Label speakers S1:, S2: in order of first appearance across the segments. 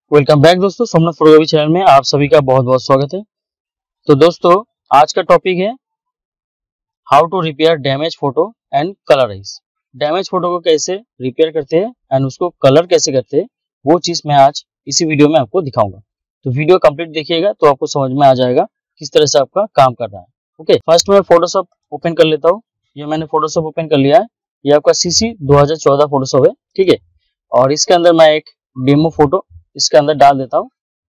S1: Welcome back दोस्तों, Somnath photography channel में आप सभी का बहुत बहुत स्वागत है। तो दोस्तों, आज का टॉपिक है how to repair damage photo and colourise. Damage photo को कैसे रिपेयर करते हैं एंड उसको कलर कैसे करते हैं, वो चीज मैं आज इसी वीडियो में आपको दिखाऊंगा। तो वीडियो कंप्लीट देखिएगा तो आपको समझ में आ जाएगा किस तरह से आपका काम कर रहा है। ओके, फर्स्ट मैं फोटोशॉप ओपन कर लेता हूँ। ये मैंने फोटोशॉप ओपन कर लिया है। ये आपका CC 2014 फोटोशॉप है, ठीक है। और इसके अंदर मैं एक डेमो फोटो इसके अंदर डाल देता हूँ।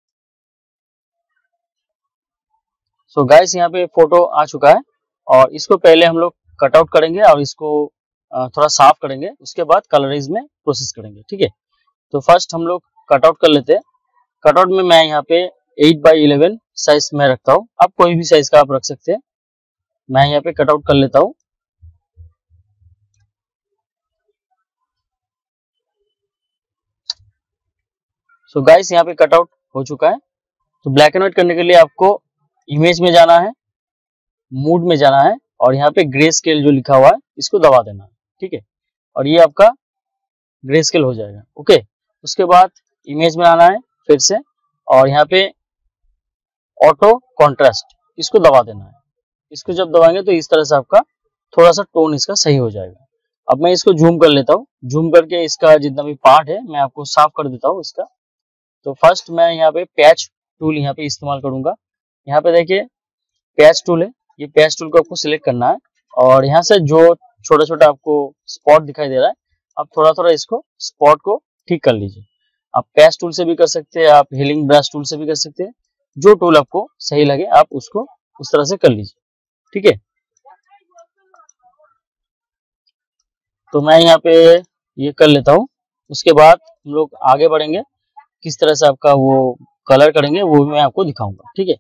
S1: सो गाइस, यहाँ पे फोटो आ चुका है और इसको पहले हम लोग कट आउट करेंगे और इसको थोड़ा साफ करेंगे, उसके बाद कलराइज में प्रोसेस करेंगे, ठीक है। तो फर्स्ट हम लोग कट आउट कर लेते हैं। कट आउट में मैं यहाँ पे 8x11 साइज में रखता हूँ। आप कोई भी साइज का आप रख सकते हैं। मैं यहाँ पे कट आउट कर लेता हूँ। सो गाइस, यहाँ पे कट आउट हो चुका है। तो ब्लैक एंड व्हाइट करने के लिए आपको इमेज में जाना है, मूड में जाना है और यहाँ पे ग्रे स्केल जो लिखा हुआ है इसको दबा देना है, ठीक है। और ये आपका ग्रे स्केल हो जाएगा। ओके, उसके बाद इमेज में आना है फिर से और यहाँ पे ऑटो कॉन्ट्रास्ट इसको दबा देना है। इसको जब दबाएंगे तो इस तरह से आपका थोड़ा सा टोन इसका सही हो जाएगा। अब मैं इसको जूम कर लेता हूँ। जूम करके इसका जितना भी पार्ट है मैं आपको साफ कर देता हूँ इसका। तो फर्स्ट मैं यहाँ पे पैच टूल यहाँ पे इस्तेमाल करूंगा। यहाँ पे देखिए पैच टूल है। ये पैच टूल को आपको सिलेक्ट करना है और यहाँ से जो छोटा छोटा आपको स्पॉट दिखाई दे रहा है, आप थोड़ा थोड़ा इसको स्पॉट को ठीक कर लीजिए। आप पैच टूल से भी कर सकते हैं, आप हीलिंग ब्रश टूल से भी कर सकते हैं। जो टूल आपको सही लगे आप उसको उस तरह से कर लीजिए, ठीक है। तो मैं यहाँ पे ये कर लेता हूँ। उसके बाद हम लोग आगे बढ़ेंगे, किस तरह से आपका वो कलर करेंगे वो भी मैं आपको दिखाऊंगा, ठीक है।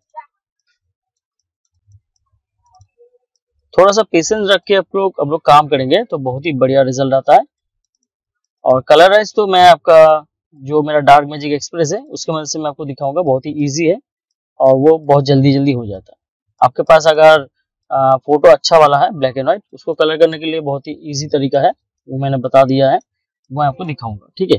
S1: थोड़ा सा पेशेंस रख के आप लोग काम करेंगे तो बहुत ही बढ़िया रिजल्ट आता है। और कलराइज तो मैं आपका जो मेरा डार्क मैजिक एक्सप्रेस है उसके मदद से मैं आपको दिखाऊंगा। बहुत ही इजी है और वो बहुत जल्दी जल्दी हो जाता है। आपके पास अगर फोटो अच्छा वाला है ब्लैक एंड व्हाइट, उसको कलर करने के लिए बहुत ही इजी तरीका है, वो मैंने बता दिया है, वो मैं आपको दिखाऊंगा, ठीक है।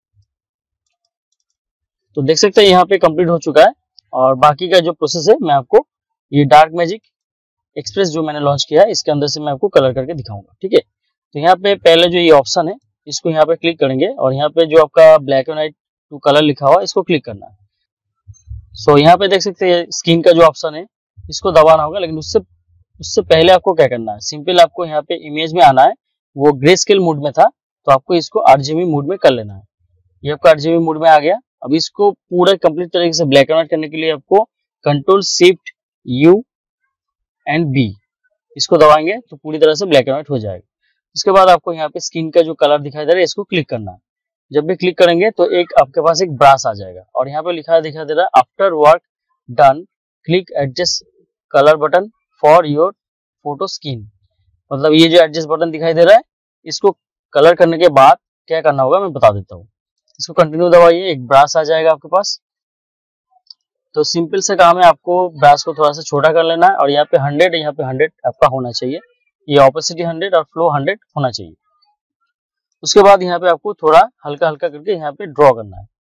S1: तो देख सकते हैं यहाँ पे कंप्लीट हो चुका है और बाकी का जो प्रोसेस है मैं आपको ये डार्क मैजिक एक्सप्रेस जो मैंने लॉन्च किया है इसके अंदर से मैं आपको कलर करके दिखाऊंगा, ठीक है। तो यहाँ पे पहले जो ये ऑप्शन है इसको यहाँ पे क्लिक करेंगे और यहाँ पे जो आपका black and white to colour लिखा हुआ है इसको क्लिक करना है। सो यहाँ पे देख सकते हैं स्क्रीन का जो ऑप्शन है इसको दबाना होगा, लेकिन उससे पहले आपको क्या करना है, सिंपल आपको यहाँ पे इमेज में आना है। वो ग्रे स्केल मोड में था तो आपको इसको RGB मोड में कर लेना है। ये आपका RGB मोड में आ गया। अब इसको पूरा कंप्लीट तरीके से ब्लैक एंड व्हाइट करने के लिए आपको Ctrl+Shift+U+B इसको दबाएंगे तो पूरी तरह से ब्लैक एंड व्हाइट हो जाएगा। उसके बाद आपको यहाँ पे स्किन का जो कलर दिखाई दे रहा है इसको क्लिक करना है। जब भी क्लिक करेंगे तो एक आपके पास एक ब्रश आ जाएगा और यहाँ पे लिखा दिखाई दे रहा है after work done click adjust colour button for your photo skin. मतलब ये जो एडजस्ट बटन दिखाई दे रहा है इसको कलर करने के बाद क्या करना होगा मैं बता देता हूँ। इसको कंटिन्यू दबाइए, एक ब्रश आ जाएगा आपके पास। तो सिंपल से काम है, आपको ब्रश को थोड़ा सा छोटा कर लेना है और यहाँ पे 100 यहाँ पे 100 आपका होना चाहिए। ये ऑपेसिटी 100 और फ्लो 100 होना चाहिए। उसके बाद यहाँ पे आपको थोड़ा हल्का हल्का करके यहाँ पे ड्रॉ करना है।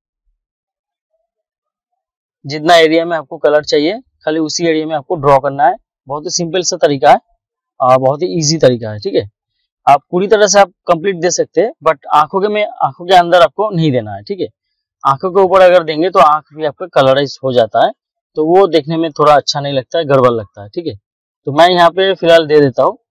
S1: जितना एरिया में आपको कलर चाहिए खाली उसी एरिया में आपको ड्रॉ करना है। बहुत ही सिंपल सा तरीका है और बहुत ही इजी तरीका है, ठीक है। आप पूरी तरह से आप कंप्लीट दे सकते हैं बट आंखों के अंदर आपको नहीं देना है, ठीक है। आंखों के ऊपर अगर देंगे तो आंख भी आपका कलराइज हो जाता है तो वो देखने में थोड़ा अच्छा नहीं लगता है, गड़बड़ लगता है, ठीक है। तो मैं यहाँ पे फिलहाल दे देता हूँ।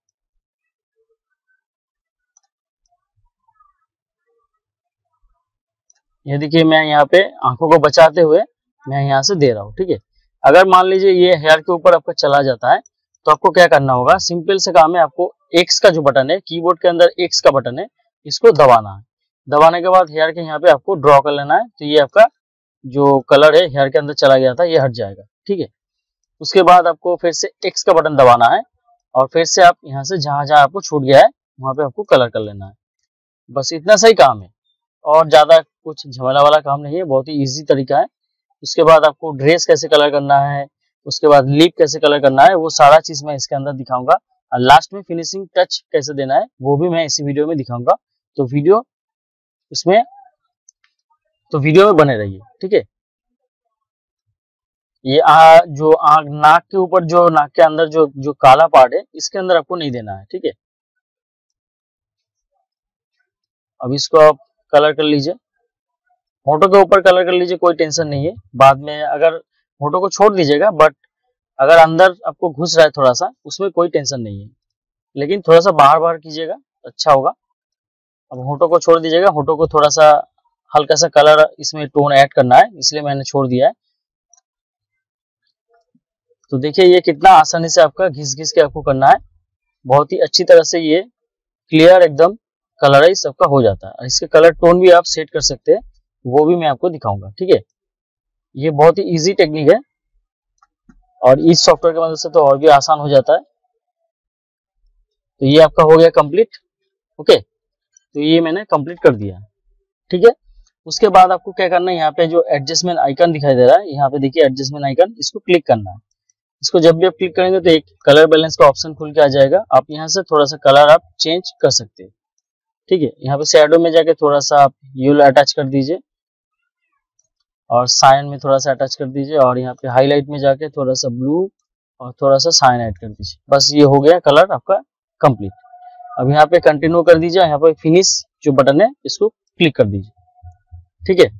S1: ये देखिए मैं यहाँ पे आंखों को बचाते हुए मैं यहाँ से दे रहा हूँ, ठीक है। अगर मान लीजिए ये हेयर के ऊपर आपका चला जाता है तो आपको क्या करना होगा, सिंपल से काम है, आपको एक्स का जो बटन है कीबोर्ड के अंदर एक्स का बटन है इसको दबाना है। दबाने के बाद हेयर के यहाँ पे आपको ड्रॉ कर लेना है तो ये आपका जो कलर है हेयर के अंदर चला गया था ये हट जाएगा, ठीक है। उसके बाद आपको फिर से एक्स का बटन दबाना है और फिर से आप यहाँ से जहां जहां आपको छूट गया है वहां पे आपको कलर कर लेना है। बस इतना सही काम है और ज्यादा कुछ झमेला वाला काम नहीं है, बहुत ही इजी तरीका है। उसके बाद आपको ड्रेस कैसे कलर करना है, उसके बाद लिप कैसे कलर करना है, वो सारा चीज मैं इसके अंदर दिखाऊंगा और लास्ट में फिनिशिंग टच कैसे देना है वो भी मैं इसी वीडियो में दिखाऊंगा। तो वीडियो में बने रहिए, ठीक है। ये जो आँख नाक के ऊपर जो नाक के अंदर जो जो काला पार्ट है इसके अंदर आपको नहीं देना है, ठीक है। अब इसको आप कलर कर लीजिए, होठों के ऊपर कलर कर लीजिए, कोई टेंशन नहीं है। बाद में अगर होठों को छोड़ दीजिएगा, बट अगर अंदर आपको घुस रहा है थोड़ा सा, उसमें कोई टेंशन नहीं है, लेकिन थोड़ा सा बाहर बाहर कीजिएगा, अच्छा होगा। अब होठों को छोड़ दीजिएगा, होठों को थोड़ा सा हल्का सा कलर इसमें टोन ऐड करना है, इसलिए मैंने छोड़ दिया है। तो देखिए ये कितना आसानी से आपका घिस घिस के आपको करना है, बहुत ही अच्छी तरह से ये क्लियर एकदम कलराइज सबका हो जाता है। इसके कलर टोन भी आप सेट कर सकते हैं, वो भी मैं आपको दिखाऊंगा, ठीक है। ये बहुत ही इजी टेक्निक है और इस सॉफ्टवेयर की मदद से तो और भी आसान हो जाता है। तो ये आपका हो गया कंप्लीट, ओके। तो ये मैंने कंप्लीट कर दिया, ठीक है। उसके बाद आपको क्या करना है, यहाँ पे जो एडजस्टमेंट आइकन दिखाई दे रहा है, यहाँ पे देखिए एडजस्टमेंट आइकन, इसको क्लिक करना है। इसको जब भी आप क्लिक करेंगे तो एक कलर बैलेंस का ऑप्शन खुल के आ जाएगा। आप यहाँ से थोड़ा सा कलर आप चेंज कर सकते हैं, ठीक है। यहाँ पे शैडो में जाके थोड़ा सा आप यूल अटैच कर दीजिए और साइन में थोड़ा सा अटैच कर दीजिए, और यहाँ पे हाईलाइट में जाके थोड़ा सा ब्लू और थोड़ा सा साइन ऐड कर दीजिए। बस ये हो गया कलर आपका कंप्लीट। अब यहाँ पे कंटिन्यू कर दीजिए, यहाँ पे फिनिश जो बटन है इसको क्लिक कर दीजिए, ठीक है।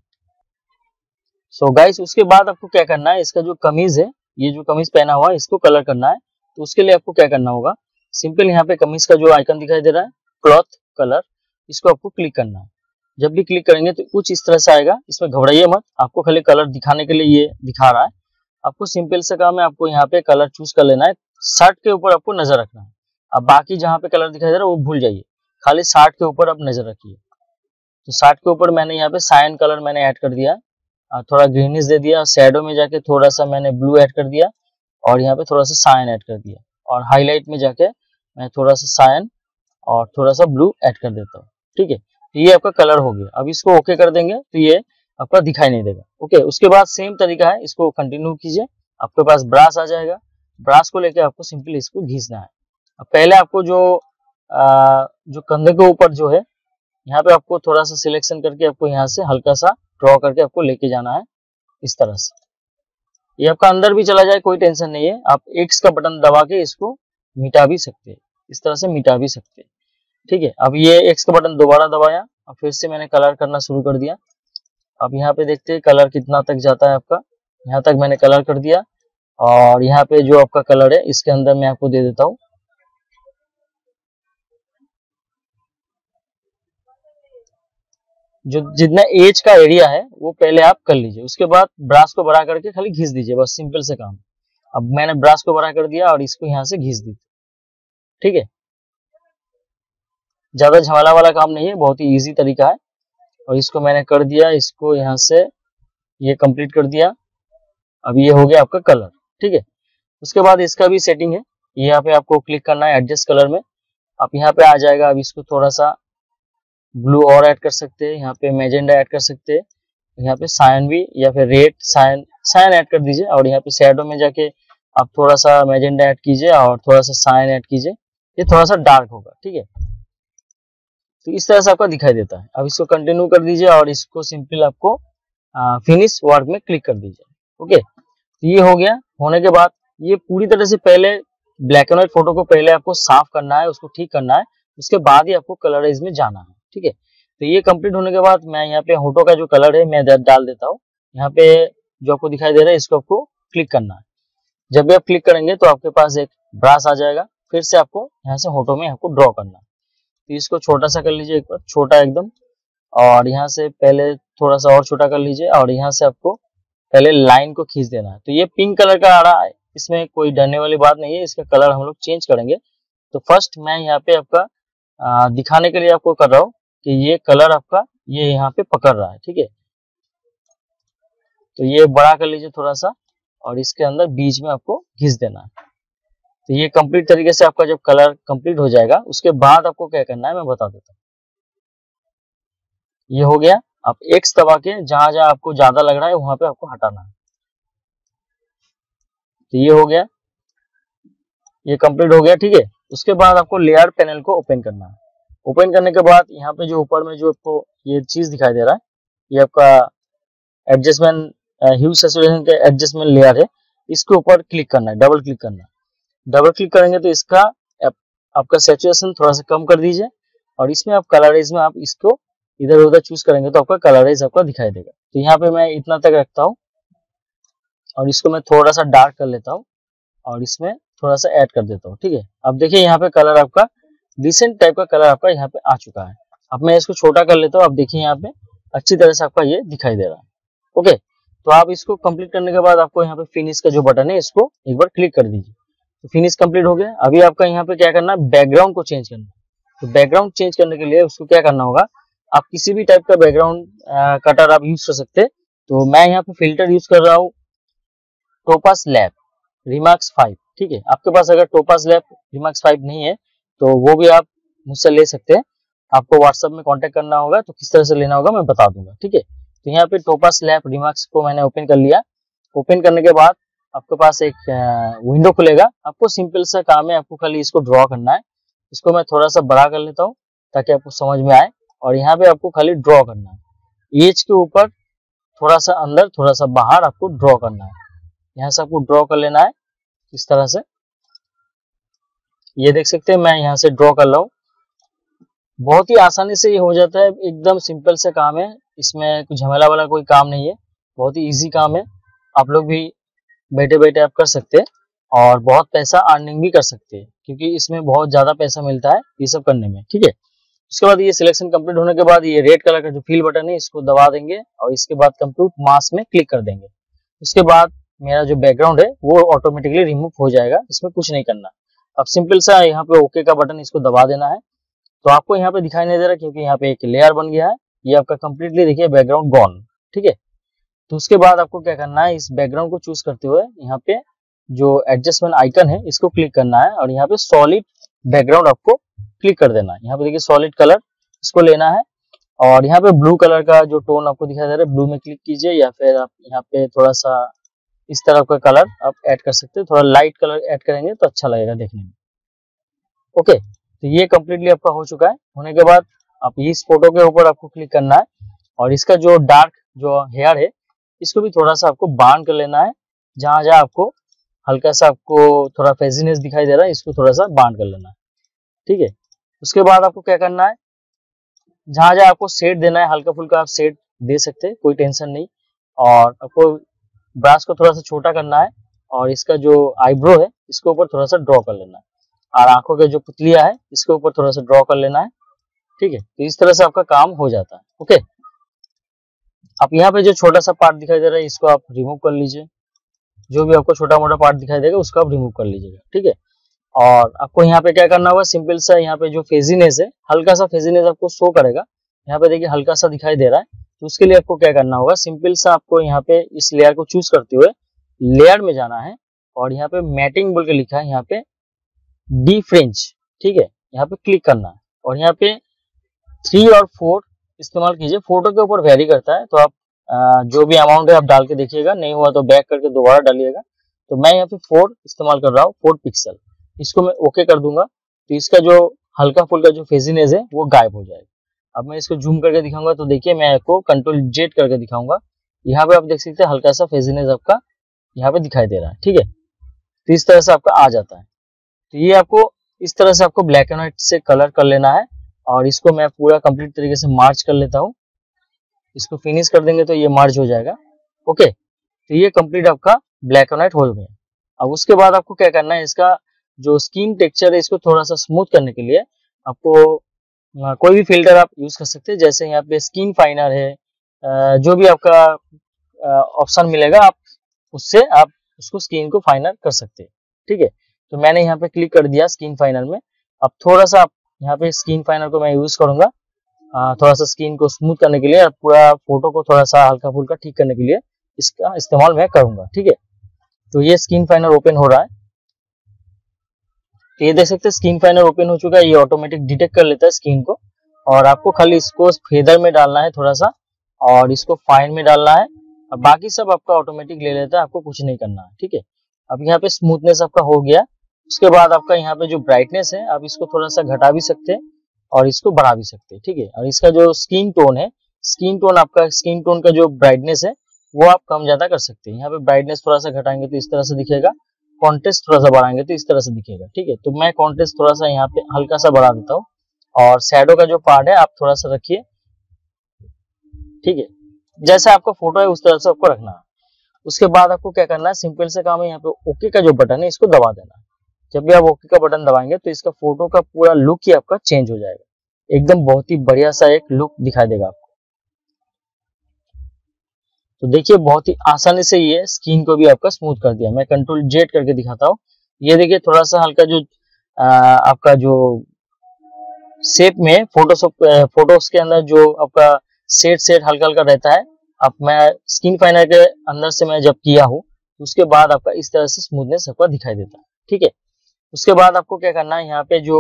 S1: सो गाइस उसके बाद आपको क्या करना है, इसका जो कमीज है, ये जो कमीज पहना हुआ है इसको कलर करना है। तो उसके लिए आपको क्या करना होगा, सिंपल यहाँ पे कमीज का जो आइकन दिखाई दे रहा है क्लॉथ कलर, इसको आपको क्लिक करना है। जब भी क्लिक करेंगे तो कुछ इस तरह से आएगा, इसमें घबराइए मत, आपको खाली कलर दिखाने के लिए ये दिखा रहा है। आपको सिंपल से काम है, आपको यहाँ पे कलर चूज कर लेना है, शर्ट के ऊपर आपको नजर रखना है। अब बाकी जहाँ पे कलर दिखाई दे रहा है वो भूल जाइए, खाली शर्ट के ऊपर आप नजर रखिए। तो शर्ट के ऊपर मैंने यहाँ पे साइन कलर मैंने ऐड कर दिया, थोड़ा ग्रीनिश दे दिया, शैडो में जाके थोड़ा सा मैंने ब्लू ऐड कर दिया और यहाँ पे थोड़ा सा साइन ऐड कर दिया, और हाईलाइट में जाके मैं थोड़ा सा साइन और थोड़ा सा ब्लू ऐड कर देता हूँ, ठीक है। तो ये आपका कलर हो गया। अब इसको ओके कर देंगे तो ये आपका दिखाई नहीं देगा, ओके। उसके बाद सेम तरीका है, इसको कंटिन्यू कीजिए, आपके पास ब्रश आ जाएगा। ब्रश को लेके आपको सिंपली इसको घिसना है। अब पहले आपको जो कंधे के ऊपर जो है, यहाँ पे आपको थोड़ा सा सिलेक्शन करके आपको यहाँ से हल्का सा ड्रॉ करके आपको लेके जाना है इस तरह से। ये आपका अंदर भी चला जाए कोई टेंशन नहीं है, आप एक्स का बटन दबा के इसको मिटा भी सकते हैं, इस तरह से मिटा भी सकते हैं, ठीक है। अब ये एक्स का बटन दोबारा दबाया और फिर से मैंने कलर करना शुरू कर दिया। अब यहाँ पे देखते हैं कलर कितना तक जाता है आपका, यहाँ तक मैंने कलर कर दिया, और यहाँ पे जो आपका कलर है इसके अंदर मैं आपको दे देता हूँ। जो जितना एज का एरिया है वो पहले आप कर लीजिए, उसके बाद ब्रश को बड़ा करके खाली घिस दीजिए, बस सिंपल से काम। अब मैंने ब्रश को बड़ा कर दिया और इसको यहाँ से घिस दी, ठीक है। ज्यादा झमेला वाला काम नहीं है, बहुत ही इजी तरीका है। और इसको मैंने कर दिया, इसको यहाँ से ये कंप्लीट कर दिया। अब ये हो गया आपका कलर, ठीक है। उसके बाद इसका भी सेटिंग है, यहाँ पे आपको क्लिक करना है एडजस्ट कलर में। आप यहाँ पे आ जाएगा, अब इसको थोड़ा सा ब्लू और ऐड कर सकते हैं, यहाँ पे मैजेंडा ऐड कर सकते हैं, यहाँ पे साइन भी या फिर रेड साइन ऐड कर दीजिए, और यहाँ पे शैडो में जाके आप थोड़ा सा मैजेंडा ऐड कीजिए और थोड़ा सा साइन ऐड कीजिए, ये थोड़ा सा डार्क होगा, ठीक है। तो इस तरह से आपका दिखाई देता है। अब इसको कंटिन्यू कर दीजिए और इसको सिंपल आपको फिनिश वर्क में क्लिक कर दीजिए, ओके। तो ये हो गया। होने के बाद ये पूरी तरह से पहले ब्लैक एंड व्हाइट फोटो को पहले आपको साफ करना है, उसको ठीक करना है, उसके बाद ही आपको कलराइज में जाना है, ठीक है। तो ये कंप्लीट होने के बाद मैं यहाँ पे होठों का जो कलर है मैं डाल देता हूँ। यहाँ पे जो आपको दिखाई दे रहा है इसको आपको क्लिक करना है। जब भी आप क्लिक करेंगे तो आपके पास एक ब्रश आ जाएगा, फिर से आपको यहाँ से होठों में आपको ड्रॉ करना है। तो इसको छोटा सा कर लीजिए, एक बार छोटा एकदम, और यहाँ से पहले थोड़ा सा और छोटा कर लीजिए, और यहाँ से आपको पहले लाइन को खींच देना है। तो ये पिंक कलर का आ रहा है, इसमें कोई डरने वाली बात नहीं है, इसका कलर हम लोग चेंज करेंगे। तो फर्स्ट मैं यहाँ पे आपका दिखाने के लिए आपको कर रहा हूँ कि ये कलर आपका ये यहाँ पे पकड़ रहा है, ठीक है। तो ये बड़ा कर लीजिए थोड़ा सा, और इसके अंदर बीच में आपको घिस देना है। तो ये कंप्लीट तरीके से आपका जब कलर कंप्लीट हो जाएगा उसके बाद आपको क्या करना है मैं बता देता हूँ। ये हो गया। आप एक्स दबा के जहां जहां आपको ज्यादा लग रहा है वहां पे आपको हटाना है। तो ये हो गया, ये कंप्लीट हो गया, ठीक है। उसके बाद आपको लेयर पैनल को ओपन करना है। ओपन करने के बाद यहाँ पे जो ऊपर में जो आपको ये चीज दिखाई दे रहा है, ये आपका एडजस्टमेंट ह्यू सैचुरेशन का एडजस्टमेंट लेयर है, इसके ऊपर क्लिक करना है, डबल क्लिक करना है। डबल क्लिक करेंगे तो इसका आपका सैचुरेशन थोड़ा सा कम कर दीजिए, और इसमें आप कलराइज में आप इसको इधर उधर चूज करेंगे तो आपका कलराइज आपका दिखाई देगा। तो यहाँ पे मैं इतना तक रखता हूँ, और इसको मैं थोड़ा सा डार्क कर लेता हूँ, और इसमें थोड़ा सा ऐड कर देता हूँ। ठीक है, अब देखिए यहाँ पे कलर आपका डिसेंट टाइप का कलर आपका यहाँ पे आ चुका है। अब मैं इसको छोटा कर लेता हूँ। अब देखिए यहाँ पे अच्छी तरह से आपका ये दिखाई दे रहा है। ओके, तो आप इसको कंप्लीट करने के बाद आपको यहाँ पे फिनिश का जो बटन है इसको एक बार क्लिक कर दीजिए। तो फिनिश कंप्लीट हो गया। अभी आपका यहाँ पे क्या करना है, बैकग्राउंड को चेंज करना है। तो बैकग्राउंड चेंज करने के लिए उसको क्या करना होगा, आप किसी भी टाइप का बैकग्राउंड कटर आप यूज कर सकते हैं। तो मैं यहाँ पे फिल्टर यूज कर रहा हूँ टोपास लैब रिमार्क्स 5। ठीक है, आपके पास अगर टोपास लैब रिमार्क्स 5 नहीं है तो वो भी आप मुझसे ले सकते हैं। आपको व्हाट्सएप में कांटेक्ट करना होगा, तो किस तरह से लेना होगा मैं बता दूंगा। ठीक है, तो यहाँ पे टोपास लैब रिमार्क्स को मैंने ओपन कर लिया। ओपन करने के बाद आपके पास एक विंडो खुलेगा। आपको सिंपल सा काम है, आपको खाली इसको ड्रॉ करना है। इसको मैं थोड़ा सा बड़ा कर लेता हूँ ताकि आपको समझ में आए। और यहाँ पे आपको खाली ड्रॉ करना है, एज के ऊपर थोड़ा सा अंदर थोड़ा सा बाहर आपको ड्रॉ करना है। यहाँ से आपको ड्रॉ कर लेना है इस तरह से। ये देख सकते हैं मैं यहाँ से ड्रॉ कर रहा हूँ। बहुत ही आसानी से ये हो जाता है, एकदम सिंपल से काम है, इसमें कुछ झमेला वाला कोई काम नहीं है, बहुत ही इजी काम है। आप लोग भी बैठे बैठे आप कर सकते हैं, और बहुत पैसा अर्निंग भी कर सकते हैं, क्योंकि इसमें बहुत ज्यादा पैसा मिलता है ये सब करने में। ठीक है, उसके बाद ये सिलेक्शन कंप्लीट होने के बाद ये रेड कलर का जो फिल बटन है इसको दबा देंगे, और इसके बाद कंप्यूट मास्क में क्लिक कर देंगे। उसके बाद मेरा जो बैकग्राउंड है वो ऑटोमेटिकली रिमूव हो जाएगा, इसमें कुछ नहीं करना। अब सिंपल सा यहाँ पे ओके का बटन इसको दबा देना है। तो आपको यहाँ पे दिखाई नहीं दे रहा क्योंकि यहाँ पे एक लेयर बन गया है। ये आपका कंप्लीटली देखिए बैकग्राउंड गॉन। ठीक है, तो उसके बाद आपको क्या करना है, इस बैकग्राउंड को चूज करते हुए यहाँ पे जो एडजस्टमेंट आइकन है इसको क्लिक करना है, और यहाँ पे सॉलिड बैकग्राउंड आपको क्लिक कर देना है। यहाँ पे देखिए सॉलिड कलर इसको लेना है, और यहाँ पे ब्लू कलर का जो टोन आपको दिखाई दे रहा है ब्लू में क्लिक कीजिए, या फिर आप यहाँ पे थोड़ा सा इस तरह का कलर आप ऐड कर सकते हैं। थोड़ा लाइट कलर ऐड करेंगे तो अच्छा लगेगा देखने में। ओके, तो ये कम्प्लीटली आपका हो चुका है। होने के बाद आप इस फोटो के ऊपर आपको क्लिक करना है, और इसका जो डार्क जो हेयर है इसको भी थोड़ा सा आपको बांध कर लेना है। जहां जहां आपको हल्का सा आपको थोड़ा फेजीनेस दिखाई दे रहा है इसको थोड़ा सा बांध कर लेना है। ठीक है, उसके बाद आपको क्या करना है, जहां जहां आपको शेड देना है हल्का फुल्का आप शेड दे सकते हैं, कोई टेंशन नहीं। और आपको ब्रश को थोड़ा सा छोटा करना है, और इसका जो आईब्रो है इसके ऊपर थोड़ा सा ड्रॉ कर लेना है, और आंखों के जो पुतलियां है इसके ऊपर थोड़ा सा ड्रॉ कर लेना है। ठीक है, तो इस तरह से आपका काम हो जाता है। ओके, आप यहाँ पे जो छोटा सा पार्ट दिखाई दे रहा है इसको आप रिमूव कर लीजिए। जो भी आपको छोटा मोटा पार्ट दिखाई देगा उसको आप रिमूव कर लीजिएगा। ठीक है, और आपको यहाँ पे क्या करना होगा, सिंपल सा यहाँ पे जो फेजीनेस है हल्का सा फेजीनेस आपको शो करेगा। यहाँ पे देखिए हल्का सा दिखाई दे रहा है, तो उसके लिए आपको क्या करना होगा, सिंपल सा आपको यहाँ पे इस लेयर को चूज करते हुए लेयर में जाना है, और यहाँ पे मैटिंग बोल के लिखा है यहाँ पे डी फ्रेंच। ठीक है, यहाँ पे क्लिक करना है, और यहाँ पे 3 और 4 इस्तेमाल कीजिए। फोटो के ऊपर वेरी करता है, तो आप जो भी अमाउंट है आप डाल के देखिएगा, नहीं हुआ तो बैक करके दोबारा डालिएगा। तो मैं यहाँ पे 4 इस्तेमाल कर रहा हूँ, 4 पिक्सल। इसको मैं ओके कर दूंगा, तो इसका जो हल्का फुल्का जो फेजीनेस है वो गायब हो जाएगा। अब मैं इसको जूम करके दिखाऊंगा, तो देखिए मैं आपको कंट्रोल जेड करके दिखाऊंगा। यहाँ पे आप देख सकते हैं हल्का सा फेजीनेस आपका यहाँ पे दिखाई दे रहा है। ठीक है, तो इस तरह से आपका आ जाता है। तो ये आपको इस तरह से आपको ब्लैक एंड व्हाइट से कलर कर लेना है, और इसको मैं पूरा कंप्लीट तरीके से मार्च कर लेता हूँ। इसको फिनिश कर देंगे तो ये मार्च हो जाएगा। ओके, तो ये कंप्लीट आपका ब्लैक एंड व्हाइट हो गया। अब उसके बाद आपको क्या करना है, इसका जो स्किन टेक्सचर है इसको थोड़ा सा स्मूथ करने के लिए आपको कोई भी फिल्टर आप यूज कर सकते हैं। जैसे यहाँ पे स्किन फाइनर है, जो भी आपका ऑप्शन मिलेगा आप उससे आप उसको स्किन को फाइनर कर सकते हैं। ठीक है, तो मैंने यहाँ पे क्लिक कर दिया स्किन फाइनर में। अब थोड़ा सा यहाँ पे स्किन फाइनर को मैं यूज करूंगा थोड़ा सा स्किन को स्मूथ करने के लिए, पूरा फोटो को थोड़ा सा हल्का फुल्का ठीक करने के लिए इसका इस्तेमाल मैं करूंगा। ठीक है, तो ये स्किन फाइनर ओपन हो रहा है। तो ये देख सकते हैं स्किन फाइनर ओपन हो चुका है। ये ऑटोमेटिक डिटेक्ट कर लेता है स्किन को, और आपको खाली इसको फेदर में डालना है थोड़ा सा, और इसको फाइन में डालना है, और बाकी सब आपका ऑटोमेटिक ले लेता है, आपको कुछ नहीं करना है। ठीक है, अब यहाँ पे स्मूथनेस आपका हो गया। उसके बाद आपका यहाँ पे जो ब्राइटनेस है आप इसको थोड़ा सा घटा भी सकते हैं और इसको बढ़ा भी सकते हैं। ठीक है, और इसका जो स्किन टोन है, स्किन टोन आपका स्किन टोन का जो ब्राइटनेस है वो आप कम ज्यादा कर सकते हैं। यहाँ पे ब्राइटनेस थोड़ा सा घटाएंगे तो इस तरह से दिखेगा, कॉन्ट्रास्ट थोड़ा सा बढ़ाएंगे तो इस तरह से दिखेगा। ठीक है, तो मैं कॉन्ट्रास्ट थोड़ा सा यहाँ पे हल्का सा बढ़ा देता हूँ, और शैडो का जो पार्ट है आप थोड़ा सा रखिए। ठीक है, जैसा आपका फोटो है उस तरह से आपको रखना है। उसके बाद आपको क्या करना है, सिंपल से काम है, यहाँ पे ओके का जो बटन है इसको दबा देना है। जब भी आप ओके का बटन दबाएंगे तो इसका फोटो का पूरा लुक ही आपका चेंज हो जाएगा, एकदम बहुत ही बढ़िया सा एक लुक दिखाई देगा आपको। तो देखिए बहुत ही आसानी से ये स्किन को भी आपका स्मूथ कर दिया। मैं कंट्रोल जेड करके दिखाता हूँ। ये देखिए थोड़ा सा हल्का जो आपका जो शेप में फोटोज के अंदर जो आपका सेट हल्का हल्का रहता है, अब मैं स्किन फाइनर के अंदर से मैं जब किया हूँ उसके बाद आपका इस तरह से स्मूथनेस आपका दिखाई देता है। ठीक है, उसके बाद आपको क्या करना है, यहाँ पे जो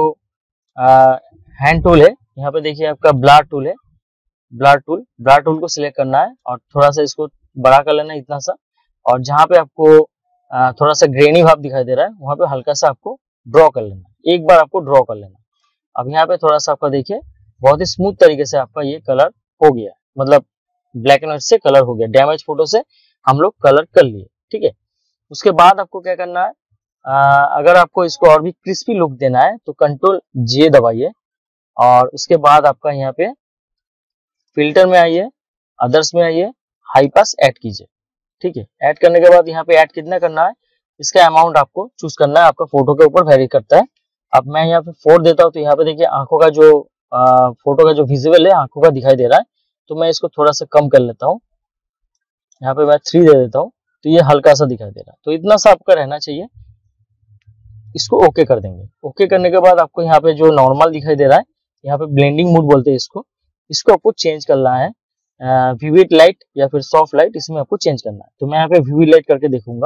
S1: हैंड टूल है, यहाँ पे देखिए आपका ब्लर टूल है, ब्लर टूल को सिलेक्ट करना है और थोड़ा सा इसको बड़ा कर लेना है इतना सा, और जहाँ पे आपको थोड़ा सा ग्रेनी भाव दिखाई दे रहा है वहां पे हल्का सा आपको ड्रॉ कर लेना, एक बार आपको ड्रॉ कर लेना। अब यहाँ पे थोड़ा सा आपका देखिए बहुत ही स्मूथ तरीके से आपका ये कलर हो गया, मतलब ब्लैक एंड व्हाइट से कलर हो गया, डैमेज फोटो से हम लोग कलर कर लिए। ठीक है, उसके बाद आपको क्या करना है, अगर आपको इसको और भी क्रिस्पी लुक देना है तो कंट्रोल जे दबाइए, और उसके बाद आपका यहाँ पे फिल्टर में आइए, अदर्स में आइए, हाई पास ऐड कीजिए। ठीक है, ऐड करने के बाद यहाँ पे ऐड कितना करना है, इसका अमाउंट आपको चूज करना है, आपका फोटो के ऊपर वेरी करता है। अब मैं यहाँ पे 4 देता हूँ, तो यहाँ पे देखिए आंखों का जो फोटो का जो विजुअल है आंखों का दिखाई दे रहा है, तो मैं इसको थोड़ा सा कम कर लेता हूँ। यहाँ पे मैं 3 दे देता हूँ, तो ये हल्का सा दिखाई दे रहा है, तो इतना सा आपका रहना चाहिए। इसको ओके कर देंगे। ओके करने के बाद आपको यहाँ पे जो नॉर्मल दिखाई दे रहा है, यहाँ पे ब्लेंडिंग मोड बोलते हैं इसको आपको चेंज करना है, विविड लाइट या फिर सॉफ्ट लाइट, इसमें आपको चेंज करना है। तो मैं यहाँ पे विविड लाइट करके देखूंगा।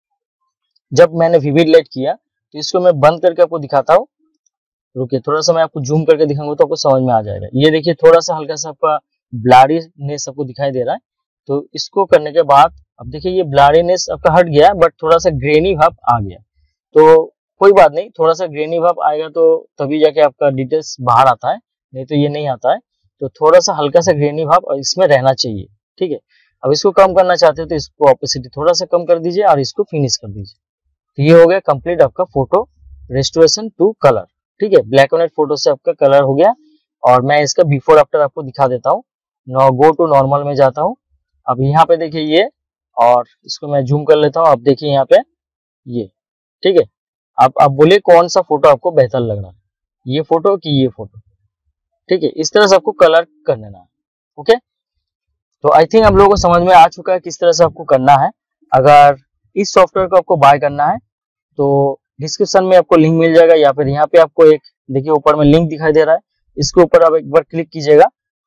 S1: जब मैंने विविड लाइट किया तो इसको मैं बंद करके आपको दिखाता हूँ, रुकिए थोड़ा सा मैं आपको जूम करके दिखाऊंगा तो आपको समझ में आ जाएगा। ये देखिए थोड़ा सा हल्का सा आपका ब्लरीनेस आपको दिखाई दे रहा है, तो इसको करने के बाद अब देखिए ये ब्लरीनेस आपका हट गया, बट थोड़ा सा ग्रेनी भाव आ गया। तो कोई बात नहीं, थोड़ा सा ग्रेनी भाव आएगा तो तभी जाके आपका डिटेल्स बाहर आता है, नहीं तो ये नहीं आता है। तो थोड़ा सा हल्का सा ग्रेनी भाव इसमें रहना चाहिए। ठीक है, अब इसको कम करना चाहते हो तो इसको ऑपेसिटी थोड़ा सा कम कर दीजिए और इसको फिनिश कर दीजिए। तो ये हो गया कंप्लीट आपका फोटो रेस्टोरेशन टू कलर। ठीक है, ब्लैक एंड व्हाइट फोटो से आपका कलर हो गया, और मैं इसका बिफोर आफ्टर आपको दिखा देता हूँ। गो टू नॉर्मल में जाता हूँ। अब यहाँ पे देखिए ये, और इसको मैं जूम कर लेता हूँ। अब देखिए यहाँ पे ये, ठीक है। आप बोलिए कौन सा फोटो आपको बेहतर लग रहा है, ये फोटो कि ये फोटो। ठीक है, इस तरह से आपको कलर कर लेना है। ओके, तो आई थिंक आप लोगों को समझ में आ चुका है किस तरह से आपको करना है। अगर इस सॉफ्टवेयर को आपको बाय करना है तो डिस्क्रिप्शन में आपको लिंक मिल जाएगा, या फिर यहाँ पे आपको एक देखिए ऊपर में लिंक दिखाई दे रहा है, इसके ऊपर आप एक बार क्लिक कीजिएगा।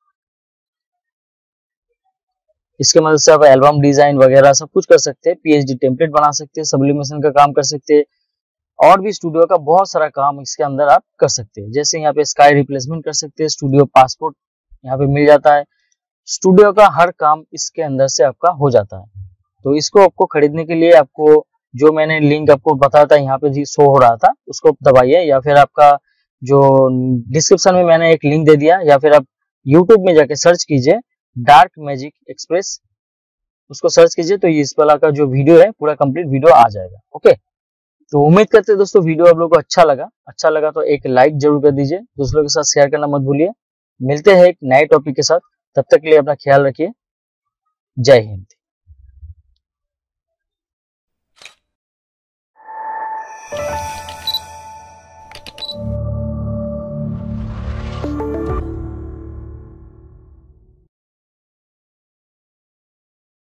S1: इसके मदद से आप एल्बम डिजाइन वगैरह सब कुछ कर सकते हैं, पीएचडी टेम्पलेट बना सकते हैं, सब्लिमेशन का काम कर सकते हैं, और भी स्टूडियो का बहुत सारा काम इसके अंदर आप कर सकते हैं। जैसे यहाँ पे स्काई रिप्लेसमेंट कर सकते हैं, स्टूडियो पासपोर्ट यहाँ पे मिल जाता है, स्टूडियो का हर काम इसके अंदर से आपका हो जाता है। तो इसको आपको खरीदने के लिए आपको जो मैंने लिंक आपको बताया था यहाँ पे जी शो हो रहा था, उसको दबाइए, या फिर आपका जो डिस्क्रिप्शन में मैंने एक लिंक दे दिया, या फिर आप यूट्यूब में जाके सर्च कीजिए डार्क मैजिक एक्सप्रेस, उसको सर्च कीजिए तो इस वाला का जो वीडियो है पूरा कंप्लीट वीडियो आ जाएगा। ओके, तो उम्मीद करते हैं दोस्तों वीडियो आप लोगों को अच्छा लगा तो एक लाइक जरूर कर दीजिए, दूसरों के साथ शेयर करना मत भूलिए। मिलते हैं एक नए टॉपिक के साथ, तब तक के लिए अपना ख्याल रखिए। जय हिंद।